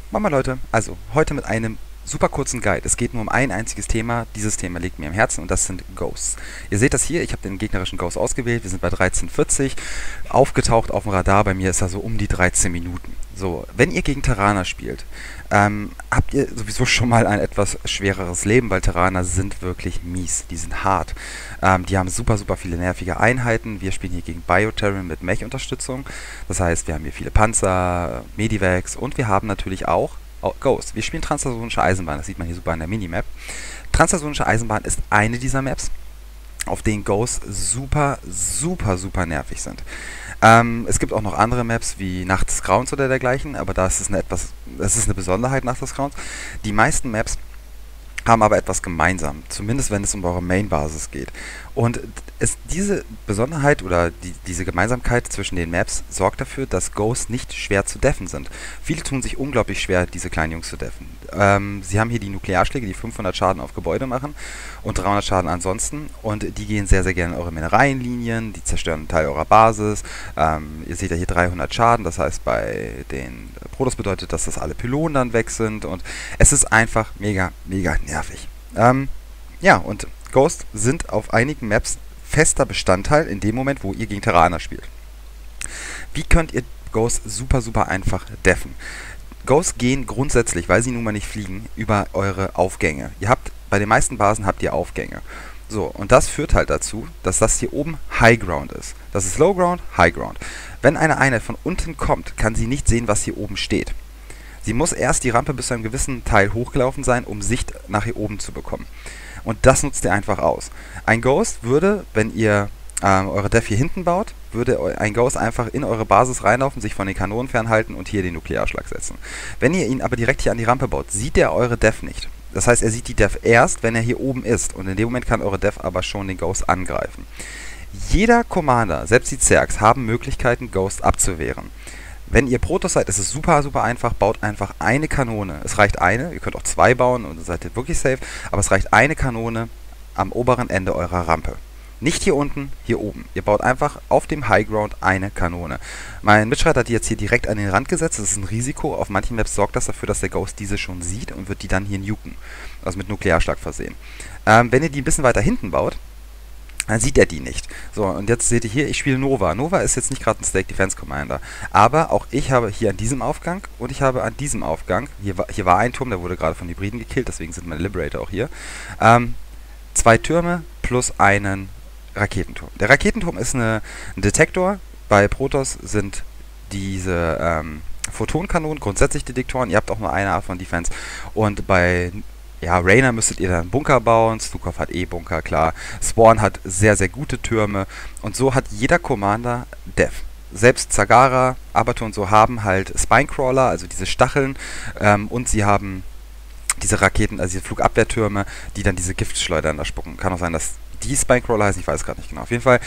Mama Leute, also heute mit einem super kurzen Guide. Es geht nur um ein einziges Thema. Dieses Thema liegt mir am Herzen und das sind Ghosts. Ihr seht das hier, ich habe den gegnerischen Ghost ausgewählt. Wir sind bei 1340. Aufgetaucht auf dem Radar, bei mir ist er so um die 13 Minuten. So, wenn ihr gegen Terraner spielt, habt ihr sowieso schon mal ein etwas schwereres Leben, weil Terraner sind wirklich mies. Die sind hart. Die haben super, super viele nervige Einheiten. Wir spielen hier gegen Bioterran mit Mech-Unterstützung. Das heißt, wir haben hier viele Panzer, Medivacs und wir haben natürlich auch Ghost. Wir spielen Transsasonische Eisenbahn, das sieht man hier super in der Minimap. Transsasonische Eisenbahn ist eine dieser Maps, auf denen Ghosts super, super, super nervig sind. Es gibt auch noch andere Maps wie Nacht des Grauens oder dergleichen, aber das ist eine Besonderheit Nacht des Grauens. Die meisten Maps haben aber etwas gemeinsam, zumindest wenn es um eure Main-Basis geht. Und diese Besonderheit oder diese Gemeinsamkeit zwischen den Maps sorgt dafür, dass Ghosts nicht schwer zu deffen sind. Viele tun sich unglaublich schwer, diese kleinen Jungs zu deffen. Sie haben hier die Nuklearschläge, die 500 Schaden auf Gebäude machen und 300 Schaden ansonsten. Und die gehen sehr, sehr gerne in eure Mineralienlinien, die zerstören einen Teil eurer Basis. Ihr seht ja hier 300 Schaden, das heißt bei den Protoss bedeutet das, dass alle Pylonen dann weg sind. Und es ist einfach mega, mega nervig. Ja, und Ghosts sind auf einigen Maps fester Bestandteil in dem Moment, wo ihr gegen Terraner spielt. Wie könnt ihr Ghosts super, super einfach deffen? Ghosts gehen grundsätzlich, weil sie nun mal nicht fliegen, über eure Aufgänge. Bei den meisten Basen habt ihr Aufgänge. So, und das führt halt dazu, dass das hier oben High Ground ist. Das ist Low Ground, High Ground. Wenn eine Einheit von unten kommt, kann sie nicht sehen, was hier oben steht. Sie muss erst die Rampe bis zu einem gewissen Teil hochgelaufen sein, um Sicht nach hier oben zu bekommen. Und das nutzt ihr einfach aus. Ein Ghost würde, wenn ihr eure Def hier hinten baut, würde ein Ghost einfach in eure Basis reinlaufen, sich von den Kanonen fernhalten und hier den Nuklearschlag setzen. Wenn ihr ihn aber direkt hier an die Rampe baut, sieht er eure Def nicht. Das heißt, er sieht die Def erst, wenn er hier oben ist. Und in dem Moment kann eure Def aber schon den Ghost angreifen. Jeder Commander, selbst die Zergs, haben Möglichkeiten, Ghost abzuwehren. Wenn ihr Protoss seid, ist es super, super einfach. Baut einfach eine Kanone. Es reicht eine. Ihr könnt auch zwei bauen und seid ihr wirklich safe. Aber es reicht eine Kanone am oberen Ende eurer Rampe. Nicht hier unten, hier oben. Ihr baut einfach auf dem Highground eine Kanone. Mein Mitstreiter hat die jetzt hier direkt an den Rand gesetzt. Das ist ein Risiko. Auf manchen Maps sorgt das dafür, dass der Ghost diese schon sieht und wird die dann hier nuken. Also mit Nuklearschlag versehen. Wenn ihr die ein bisschen weiter hinten baut, dann sieht er die nicht. So, und jetzt seht ihr hier, ich spiele Nova. Nova ist jetzt nicht gerade ein Stake Defense Commander. Aber auch ich habe hier an diesem Aufgang und ich habe an diesem Aufgang, hier war ein Turm, der wurde gerade von Hybriden gekillt, deswegen sind meine Liberator auch hier, zwei Türme plus einen Raketenturm. Der Raketenturm ist ein Detektor. Bei Protoss sind diese Photonkanonen grundsätzlich Detektoren. Ihr habt auch nur eine Art von Defense. Und bei Raynor müsstet ihr dann Bunker bauen, Stukov hat Bunker, klar. Spawn hat sehr, sehr gute Türme. Und so hat jeder Commander Def. Selbst Zagara, Abatur und so haben halt Spinecrawler, also diese Stacheln. Und sie haben diese Raketen, also diese Flugabwehrtürme, die dann diese Giftschleudern da spucken. Kann auch sein, dass die Spinecrawler heißen, ich weiß gerade nicht genau. Auf jeden Fall,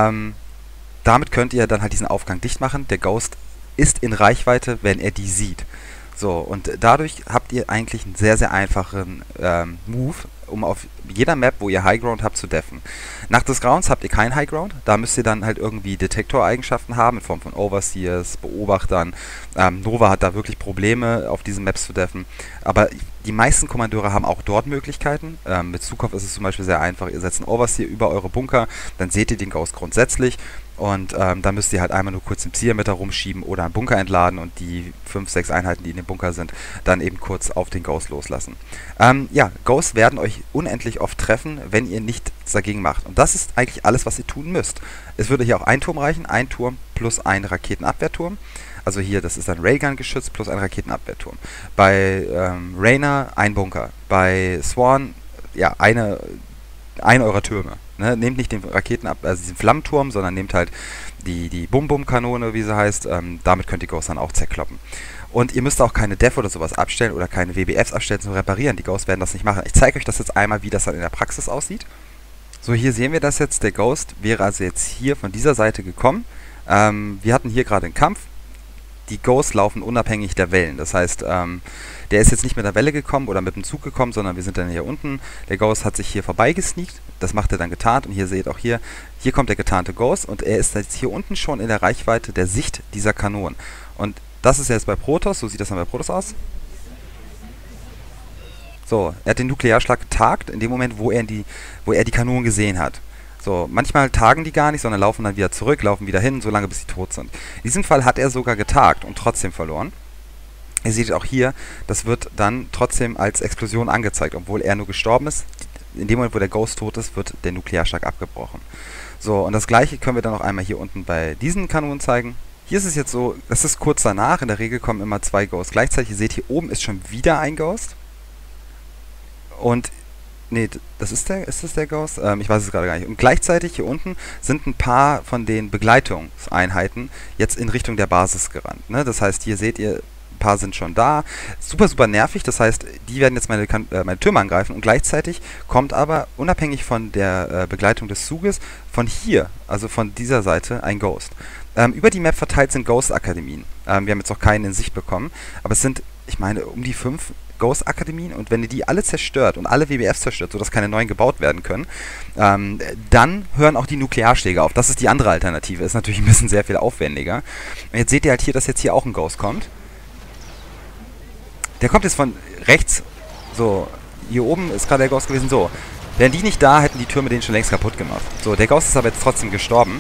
damit könnt ihr dann halt diesen Aufgang dicht machen. Der Ghost ist in Reichweite, wenn er die sieht. So, und dadurch habt ihr eigentlich einen sehr, sehr einfachen Move, um auf jeder Map, wo ihr Highground habt, zu deffen. Nach des Grauens habt ihr kein Highground, da müsst ihr dann halt irgendwie Detektoreigenschaften haben, in Form von Overseers, Beobachtern. Nova hat da wirklich Probleme, auf diesen Maps zu deffen, aber die meisten Kommandeure haben auch dort Möglichkeiten. Mit Stukov ist es zum Beispiel sehr einfach, ihr setzt einen Overseer über eure Bunker, dann seht ihr den Ghost grundsätzlich. Und dann müsst ihr halt einmal nur kurz den Zielmeter rumschieben oder einen Bunker entladen und die 5, 6 Einheiten, die in dem Bunker sind, dann eben kurz auf den Ghost loslassen. Ghosts werden euch unendlich oft treffen, wenn ihr nichts dagegen macht. Und das ist eigentlich alles, was ihr tun müsst. Es würde hier auch ein Turm reichen, ein Turm plus ein Raketenabwehrturm. Also hier, das ist ein Raygun-Geschütz plus ein Raketenabwehrturm. Bei Raynor ein Bunker. Bei Swan, eine eurer Türme. Ne? Nehmt nicht den also diesen Flammenturm, sondern nehmt halt die Bum-Bum-Kanone, wie sie heißt. Damit könnt ihr Ghosts dann auch zerkloppen. Und ihr müsst auch keine Def oder sowas abstellen oder keine WBFs abstellen zum Reparieren. Die Ghosts werden das nicht machen. Ich zeige euch das jetzt einmal, wie das dann in der Praxis aussieht. So, hier sehen wir das jetzt. Der Ghost wäre also jetzt hier von dieser Seite gekommen. Wir hatten hier gerade einen Kampf. Die Ghosts laufen unabhängig der Wellen. Das heißt, der ist jetzt nicht mit der Welle gekommen oder mit dem Zug gekommen, sondern wir sind dann hier unten. Der Ghost hat sich hier vorbeigesneakt. Das macht er dann getarnt. Und hier seht auch hier kommt der getarnte Ghost. Und er ist jetzt hier unten schon in der Reichweite der Sicht dieser Kanonen. Und das ist jetzt bei Protoss. So sieht das dann bei Protoss aus. So, er hat den Nuklearschlag getagt in dem Moment, wo er die Kanonen gesehen hat. So, manchmal tagen die gar nicht, sondern laufen dann wieder zurück, laufen wieder hin, solange bis sie tot sind. In diesem Fall hat er sogar getagt und trotzdem verloren. Ihr seht auch hier, das wird dann trotzdem als Explosion angezeigt, obwohl er nur gestorben ist. In dem Moment, wo der Ghost tot ist, wird der Nuklearschlag abgebrochen. So, und das gleiche können wir dann noch einmal hier unten bei diesen Kanonen zeigen. Hier ist es jetzt so, das ist kurz danach, in der Regel kommen immer 2 Ghosts gleichzeitig. Ihr seht, hier oben ist schon wieder ein Ghost. Und, nee, ist das der Ghost? Ich weiß es gerade gar nicht. Und gleichzeitig hier unten sind ein paar von den Begleitungseinheiten jetzt in Richtung der Basis gerannt. Ne? Das heißt, hier seht ihr, ein paar sind schon da. Super, super nervig. Das heißt, die werden jetzt meine Türme angreifen. Und gleichzeitig kommt aber, unabhängig von der Begleitung des Zuges, von hier, also von dieser Seite, ein Ghost. Über die Map verteilt sind Ghost-Akademien. Wir haben jetzt noch keinen in Sicht bekommen. Aber es sind, ich meine, um die 5 Ghost-Akademien. Und wenn ihr die alle zerstört und alle WBFs zerstört, sodass keine neuen gebaut werden können, dann hören auch die Nuklearschläge auf. Das ist die andere Alternative. Ist natürlich ein bisschen sehr viel aufwendiger. Und jetzt seht ihr halt hier, dass jetzt hier auch ein Ghost kommt. Der kommt jetzt von rechts. So, hier oben ist gerade der Ghost gewesen. So, wären die nicht da, hätten die Türme den schon längst kaputt gemacht. So, der Ghost ist aber jetzt trotzdem gestorben.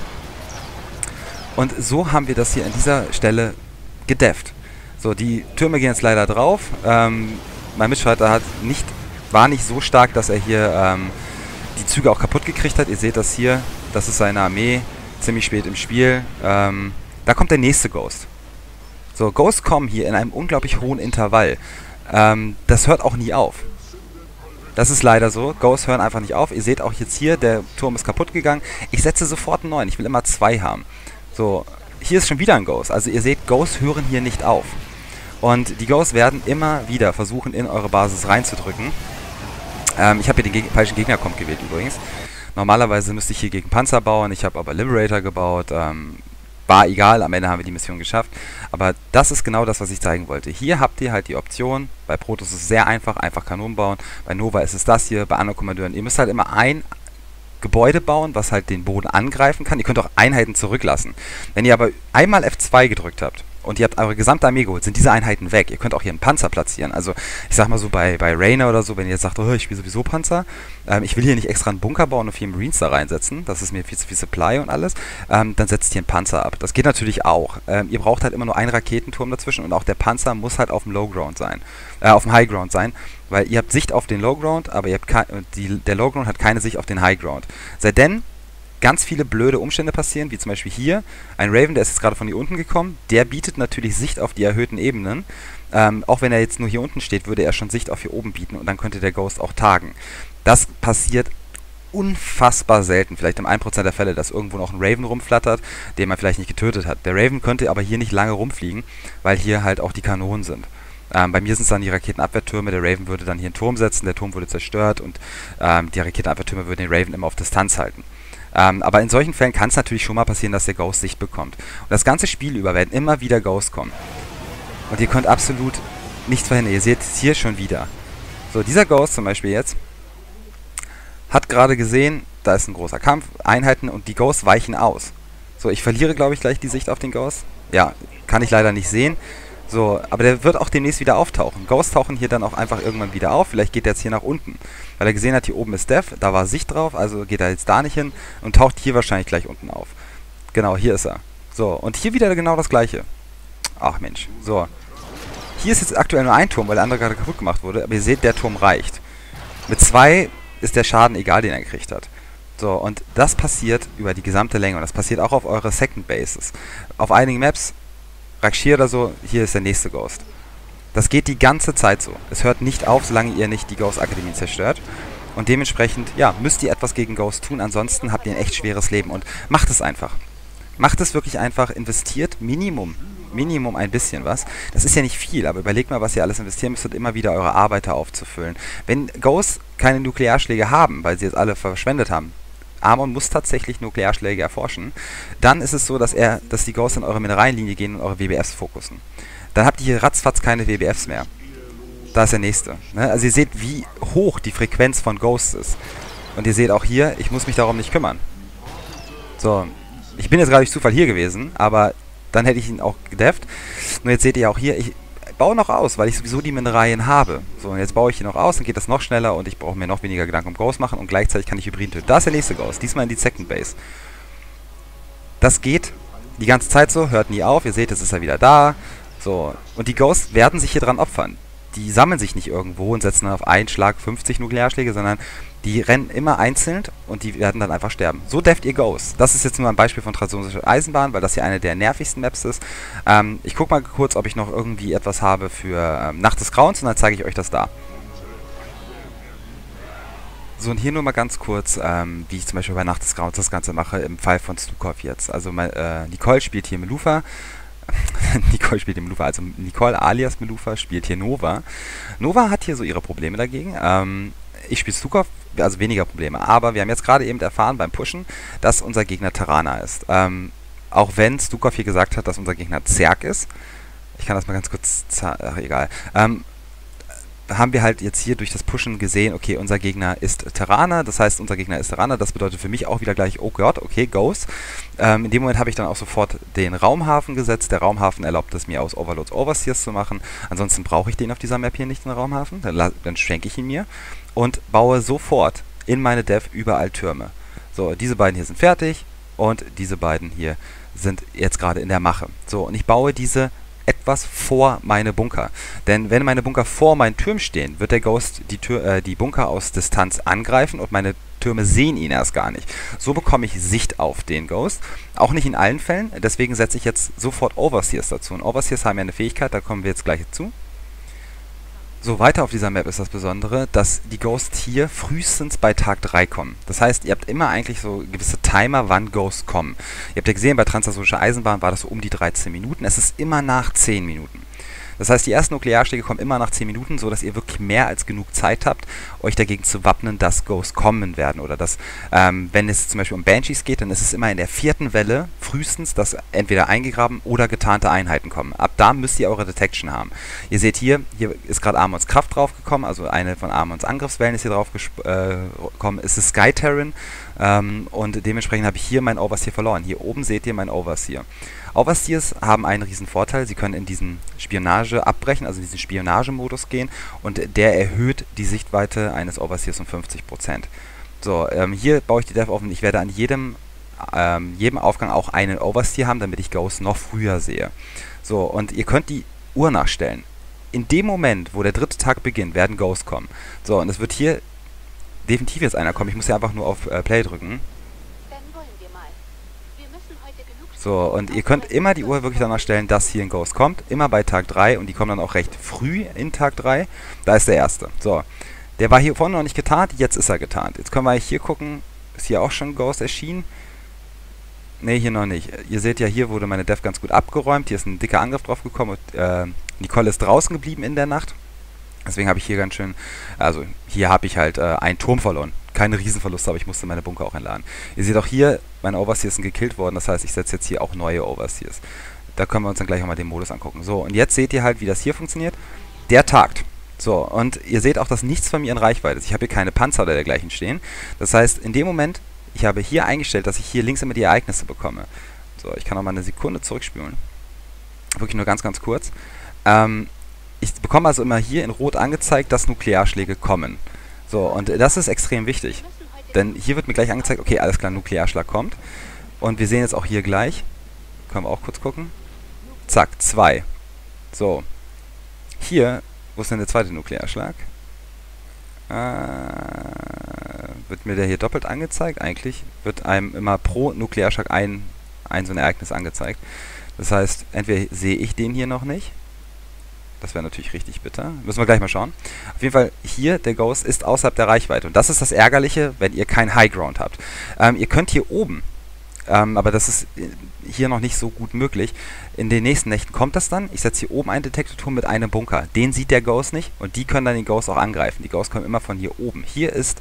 Und so haben wir das hier an dieser Stelle gedefft. So, die Türme gehen jetzt leider drauf. Mein Mitstreiter war nicht so stark, dass er hier die Züge auch kaputt gekriegt hat. Ihr seht das hier. Das ist seine Armee. Ziemlich spät im Spiel. Da kommt der nächste Ghost. So, Ghosts kommen hier in einem unglaublich hohen Intervall. Das hört auch nie auf. Das ist leider so. Ghosts hören einfach nicht auf. Ihr seht auch jetzt hier, der Turm ist kaputt gegangen. Ich setze sofort einen neuen. Ich will immer 2 haben. So, hier ist schon wieder ein Ghost. Also ihr seht, Ghosts hören hier nicht auf. Und die Ghosts werden immer wieder versuchen, in eure Basis reinzudrücken. Ich habe hier den falschen Gegnerkomp gewählt übrigens. Normalerweise müsste ich hier gegen Panzer bauen. Ich habe aber Liberator gebaut. War egal, am Ende haben wir die Mission geschafft. Aber das ist genau das, was ich zeigen wollte. Hier habt ihr halt die Option. Bei Protoss ist es sehr einfach Kanonen bauen. Bei Nova ist es das hier, bei anderen Kommandeuren. Ihr müsst halt immer ein Gebäude bauen, was halt den Boden angreifen kann. Ihr könnt auch Einheiten zurücklassen. Wenn ihr aber einmal F2 gedrückt habt und ihr habt eure gesamte Armee geholt, sind diese Einheiten weg. Ihr könnt auch hier einen Panzer platzieren. Also ich sag mal so bei Rainer oder so, wenn ihr jetzt sagt, oh, ich spiele sowieso Panzer, ich will hier nicht extra einen Bunker bauen und 4 Marines da reinsetzen, das ist mir viel zu viel Supply und alles, dann setzt ihr einen Panzer ab. Das geht natürlich auch. Ihr braucht halt immer nur einen Raketenturm dazwischen und auch der Panzer muss halt auf dem Lowground sein, auf dem Highground sein, weil ihr habt Sicht auf den Lowground, aber ihr habt der Lowground hat keine Sicht auf den Highground. Sei denn, ganz viele blöde Umstände passieren, wie zum Beispiel hier. Ein Raven, der ist jetzt gerade von hier unten gekommen, der bietet natürlich Sicht auf die erhöhten Ebenen. Auch wenn er jetzt nur hier unten steht, würde er schon Sicht auf hier oben bieten und dann könnte der Ghost auch tagen. Das passiert unfassbar selten, vielleicht im 1% der Fälle, dass irgendwo noch ein Raven rumflattert, den man vielleicht nicht getötet hat. Der Raven könnte aber hier nicht lange rumfliegen, weil hier halt auch die Kanonen sind. Bei mir sind es dann die Raketenabwehrtürme, der Raven würde dann hier einen Turm setzen, der Turm wurde zerstört und die Raketenabwehrtürme würden den Raven immer auf Distanz halten. Aber in solchen Fällen kann es natürlich schon mal passieren, dass der Ghost Sicht bekommt. Und das ganze Spiel über werden immer wieder Ghosts kommen. Und ihr könnt absolut nichts verhindern. Ihr seht es hier schon wieder. So, dieser Ghost zum Beispiel jetzt hat gerade gesehen, da ist ein großer Kampf, Einheiten und die Ghosts weichen aus. So, ich verliere, glaube ich, gleich die Sicht auf den Ghost. Ja, kann ich leider nicht sehen. So, aber der wird auch demnächst wieder auftauchen. Ghosts tauchen hier dann auch einfach irgendwann wieder auf. Vielleicht geht er jetzt hier nach unten. Weil er gesehen hat, hier oben ist Dev, da war Sicht drauf, also geht er jetzt da nicht hin und taucht hier wahrscheinlich gleich unten auf. Genau, hier ist er. So, und hier wieder genau das gleiche. Ach Mensch, so. Hier ist jetzt aktuell nur ein Turm, weil der andere gerade kaputt gemacht wurde, aber ihr seht, der Turm reicht. Mit 2 ist der Schaden egal, den er gekriegt hat. So, und das passiert über die gesamte Länge und das passiert auch auf eure Second Bases. Auf einigen Maps, Rakshir oder so, hier ist der nächste Ghost. Das geht die ganze Zeit so. Es hört nicht auf, solange ihr nicht die Ghost Akademie zerstört. Und dementsprechend, ja, müsst ihr etwas gegen Ghost tun, ansonsten habt ihr ein echt schweres Leben. Und macht es einfach. Macht es wirklich einfach, investiert Minimum ein bisschen was. Das ist ja nicht viel, aber überlegt mal, was ihr alles investieren müsst, immer wieder eure Arbeiter aufzufüllen. Wenn Ghosts keine Nuklearschläge haben, weil sie jetzt alle verschwendet haben, Amon muss tatsächlich Nuklearschläge erforschen, dann ist es so, dass die Ghosts in eure Mineralienlinie gehen und eure WBFs fokussen. Dann habt ihr hier ratzfatz keine WBFs mehr. Da ist der nächste. Ne? Also ihr seht, wie hoch die Frequenz von Ghosts ist. Und ihr seht auch hier, ich muss mich darum nicht kümmern. So, ich bin jetzt gerade durch Zufall hier gewesen, aber dann hätte ich ihn auch gedefft. Nur jetzt seht ihr auch hier, baue noch aus, weil ich sowieso die Mineralien habe. So, und jetzt baue ich hier noch aus, dann geht das noch schneller und ich brauche mir noch weniger Gedanken um Ghost machen und gleichzeitig kann ich Hybriden töten. Da ist der nächste Ghost, diesmal in die Second Base. Das geht die ganze Zeit so, hört nie auf, ihr seht, jetzt ist er wieder da. So, und die Ghosts werden sich hier dran opfern. Die sammeln sich nicht irgendwo und setzen dann auf einen Schlag 50 Nuklearschläge, sondern die rennen immer einzeln und die werden dann einfach sterben. So deft ihr Ghosts. Das ist jetzt nur ein Beispiel von Transozeanische Eisenbahn, weil das hier eine der nervigsten Maps ist. Ich gucke mal kurz, ob ich noch irgendwie etwas habe für Nacht des Grauens und dann zeige ich euch das da. So, und hier nur mal ganz kurz, wie ich zum Beispiel bei Nacht des Grauens das Ganze mache, im Fall von Stukov jetzt. Also Nicole spielt hier Melufa. Nicole spielt hier Melufa, also Nicole alias Melufa spielt hier Nova. Nova hat hier so ihre Probleme dagegen. Ich spiele Stukov, also weniger Probleme. Aber wir haben jetzt gerade eben erfahren beim Pushen, dass unser Gegner Terraner ist. Auch wenn Stukov hier gesagt hat, dass unser Gegner Zerg ist. Ich kann das mal ganz kurz ach, egal. Haben wir halt jetzt hier durch das Pushen gesehen, okay, unser Gegner ist Terraner, das heißt, unser Gegner ist Terraner, das bedeutet für mich auch wieder gleich, oh Gott, okay, Ghost. In dem Moment habe ich dann auch sofort den Raumhafen gesetzt. Der Raumhafen erlaubt es mir, aus Overlords Overseers zu machen. Ansonsten brauche ich den auf dieser Map hier nicht, den Raumhafen. Dann schenke ich ihn mir und baue sofort in meine Dev überall Türme. So, diese beiden hier sind fertig und diese beiden hier sind jetzt gerade in der Mache. So, und ich baue diese etwas vor meine Bunker. Denn wenn meine Bunker vor meinen Türmen stehen, wird der Ghost die Bunker aus Distanz angreifen und meine Türme sehen ihn erst gar nicht. So bekomme ich Sicht auf den Ghost. Auch nicht in allen Fällen, deswegen setze ich jetzt sofort Overseers dazu. Und Overseers haben ja eine Fähigkeit, da kommen wir jetzt gleich zu. So, weiter auf dieser Map ist das Besondere, dass die Ghosts hier frühestens bei Tag 3 kommen. Das heißt, ihr habt immer eigentlich so gewisse Timer, wann Ghosts kommen. Ihr habt ja gesehen, bei Transatlantischen Eisenbahn war das so um die 13 Minuten. Es ist immer nach 10 Minuten. Das heißt, die ersten Nuklearschläge kommen immer nach 10 Minuten, so dass ihr wirklich mehr als genug Zeit habt, euch dagegen zu wappnen, dass Ghosts kommen werden. Oder dass, wenn es zum Beispiel um Banshees geht, dann ist es immer in der 4. Welle frühestens, dass entweder eingegraben oder getarnte Einheiten kommen. Ab da müsst ihr eure Detection haben. Ihr seht hier ist gerade Amons Kraft draufgekommen, also eine von Amons Angriffswellen ist hier drauf gekommen. Es ist Sky Terran und dementsprechend habe ich hier mein Overseer verloren. Hier oben seht ihr mein Overseer. Overseers haben einen riesen Vorteil, sie können in diesen Spionage abbrechen, also in diesen Spionagemodus gehen und der erhöht die Sichtweite eines Overseers um 50%. So, hier baue ich die Dev auf und ich werde an jedem Aufgang auch einen Overseer haben, damit ich Ghosts noch früher sehe. So, und ihr könnt die Uhr nachstellen. In dem Moment, wo der 3. Tag beginnt, werden Ghosts kommen. So, und es wird hier definitiv jetzt einer kommen, ich muss hier einfach nur auf Play drücken. So, und ihr könnt immer die Uhr wirklich danach stellen, dass hier ein Ghost kommt. Immer bei Tag 3 und die kommen dann auch recht früh in Tag 3. Da ist der erste. So, der war hier vorne noch nicht getarnt, jetzt ist er getarnt. Jetzt können wir hier gucken, ist hier auch schon ein Ghost erschienen? Ne, hier noch nicht. Ihr seht ja, hier wurde meine Dev ganz gut abgeräumt. Hier ist ein dicker Angriff drauf gekommen und Nicole ist draußen geblieben in der Nacht. Deswegen habe ich hier ganz schön, also hier habe ich halt einen Turm verloren. Keine Riesenverluste, aber ich musste meine Bunker auch entladen. Ihr seht auch hier, meine Overseers sind gekillt worden, das heißt, ich setze jetzt hier auch neue Overseers. Da können wir uns dann gleich auch mal den Modus angucken. So, und jetzt seht ihr halt, wie das hier funktioniert. Der tagt. So, und ihr seht auch, dass nichts von mir in Reichweite ist. Ich habe hier keine Panzer oder dergleichen stehen. Das heißt, in dem Moment, ich habe hier eingestellt, dass ich hier links immer die Ereignisse bekomme. So, ich kann auch mal eine Sekunde zurückspielen. Wirklich nur ganz, ganz kurz. Ich bekomme also immer hier in Rot angezeigt, dass Nuklearschläge kommen. So, und das ist extrem wichtig. Denn hier wird mir gleich angezeigt, okay, alles klar, Nuklearschlag kommt. Und wir sehen jetzt auch hier gleich, können wir auch kurz gucken. Zack, 2. So. Hier, wo ist denn der zweite Nuklearschlag? Wird mir der hier doppelt angezeigt? Eigentlich wird einem immer pro Nuklearschlag ein so ein Ereignis angezeigt. Das heißt, entweder sehe ich den hier noch nicht. Das wäre natürlich richtig bitter. Müssen wir gleich mal schauen. Auf jeden Fall, hier, der Ghost ist außerhalb der Reichweite. Und das ist das Ärgerliche, wenn ihr kein Highground habt. Ihr könnt hier oben, aber das ist hier noch nicht so gut möglich. In den nächsten Nächten kommt das dann. Ich setze hier oben einen Detektorturm mit einem Bunker. Den sieht der Ghost nicht und die können dann den Ghost auch angreifen. Die Ghosts kommen immer von hier oben. Hier ist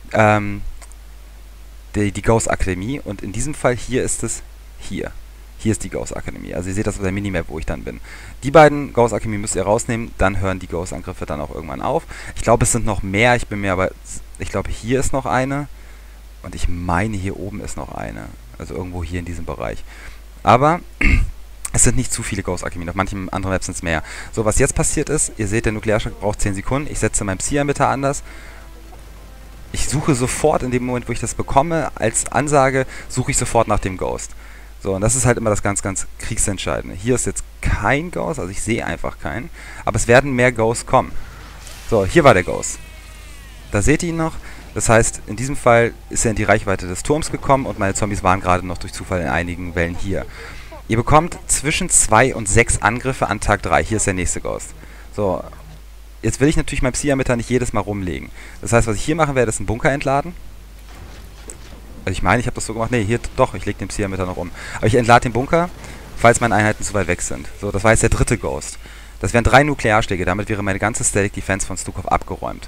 die Ghost Akademie und in diesem Fall hier ist es hier. Hier ist die Ghost Akademie. Also ihr seht das auf der Minimap, wo ich dann bin. Die beiden Ghost Akademie müsst ihr rausnehmen, dann hören die Ghost Angriffe dann auch irgendwann auf. Ich glaube, es sind noch mehr, ich glaube, hier ist noch eine und ich meine, hier oben ist noch eine. Also irgendwo hier in diesem Bereich. Aber Es sind nicht zu viele Ghost-Akademien, auf manchen anderen Maps sind es mehr. So, was jetzt passiert ist, ihr seht, der Nuklearschlag braucht 10 Sekunden. Ich setze meinen Psi-Emitter anders. Ich suche sofort in dem Moment, wo ich das bekomme, als Ansage, suche ich sofort nach dem Ghost. So, und das ist halt immer das ganz, ganz Kriegsentscheidende. Hier ist jetzt kein Ghost, also ich sehe einfach keinen. Aber es werden mehr Ghosts kommen. So, hier war der Ghost. Da seht ihr ihn noch. Das heißt, in diesem Fall ist er in die Reichweite des Turms gekommen und meine Zombies waren gerade noch durch Zufall in einigen Wellen hier. Ihr bekommt zwischen 2 und 6 Angriffe an Tag 3. Hier ist der nächste Ghost. So, jetzt will ich natürlich mein Psi-Emitter nicht jedes Mal rumlegen. Das heißt, was ich hier machen werde, ist einen Bunker entladen. Also ich meine, ich habe das so gemacht. Ne, hier doch, ich lege den Psi-Emitter noch um. Aber ich entlade den Bunker, falls meine Einheiten zu weit weg sind. So, das war jetzt der dritte Ghost. Das wären 3 Nuklearschläge. Damit wäre meine ganze Static Defense von Stukov abgeräumt.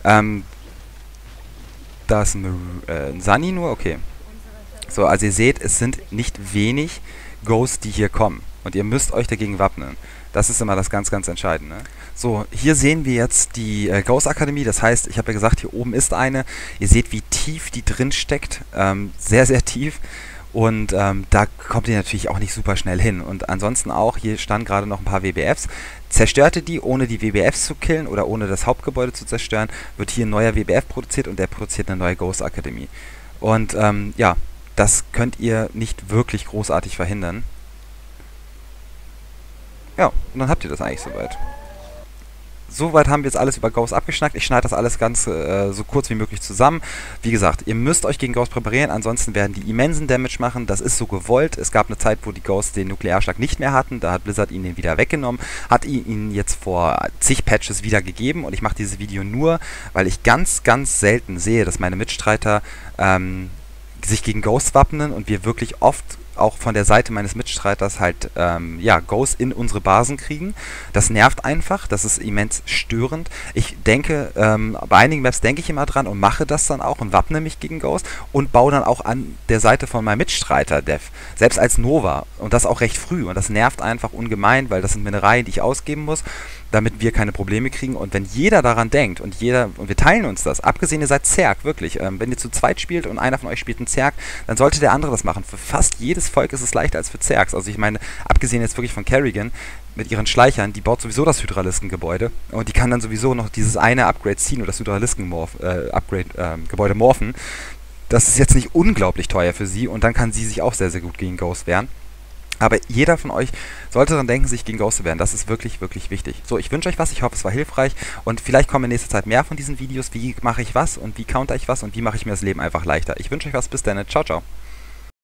Da ist ein Sunny nur, okay. So, also ihr seht, es sind nicht wenig Ghosts, die hier kommen. Und ihr müsst euch dagegen wappnen. Das ist immer das ganz, ganz Entscheidende. So, hier sehen wir jetzt die Ghost-Akademie. Das heißt, ich habe ja gesagt, hier oben ist eine. Ihr seht, wie tief die drin steckt. Sehr, sehr tief. Und da kommt ihr natürlich auch nicht super schnell hin. Und ansonsten auch, hier standen gerade noch ein paar WBFs. Zerstörte die, ohne die WBFs zu killen oder ohne das Hauptgebäude zu zerstören, wird hier ein neuer WBF produziert und der produziert eine neue Ghost-Akademie. Und ja, das könnt ihr nicht wirklich großartig verhindern. Ja, und dann habt ihr das eigentlich soweit. Soweit haben wir jetzt alles über Ghost abgeschnackt. Ich schneide das alles ganz so kurz wie möglich zusammen. Wie gesagt, ihr müsst euch gegen Ghost präparieren, ansonsten werden die immensen Damage machen. Das ist so gewollt. Es gab eine Zeit, wo die Ghosts den Nuklearschlag nicht mehr hatten. Da hat Blizzard ihnen den wieder weggenommen, hat ihn jetzt vor zig Patches wieder gegeben. Und ich mache dieses Video nur, weil ich ganz, ganz selten sehe, dass meine Mitstreiter sich gegen Ghosts wappnen und wir wirklich oft auch von der Seite meines Mitstreiters halt, ja, Ghosts in unsere Basen kriegen. Das nervt einfach, das ist immens störend. Ich denke, bei einigen Maps denke ich immer dran und mache das dann auch und wappne mich gegen Ghosts und baue dann auch an der Seite von meinem Mitstreiter Dev, selbst als Nova und das auch recht früh und das nervt einfach ungemein, weil das sind Mineralien, die ich ausgeben muss, damit wir keine Probleme kriegen und wenn jeder daran denkt und wir teilen uns das, abgesehen ihr seid Zerg, wirklich, wenn ihr zu zweit spielt und einer von euch spielt einen Zerg, dann sollte der andere das machen. Für fast jedes Volk ist es leichter als für Zergs. Also ich meine, abgesehen jetzt wirklich von Kerrigan mit ihren Schleichern, die baut sowieso das Hydralisken-Gebäude und die kann dann sowieso noch dieses eine Upgrade ziehen oder das Hydralisken-Gebäude morphen. Das ist jetzt nicht unglaublich teuer für sie und dann kann sie sich auch sehr, sehr gut gegen Ghost wehren. Aber jeder von euch sollte daran denken, sich gegen Ghost zu wehren. Das ist wirklich, wirklich wichtig. So, ich wünsche euch was. Ich hoffe, es war hilfreich. Und vielleicht kommen in nächster Zeit mehr von diesen Videos. Wie mache ich was und wie counter ich was und wie mache ich mir das Leben einfach leichter. Ich wünsche euch was. Bis dann. Ciao, ciao.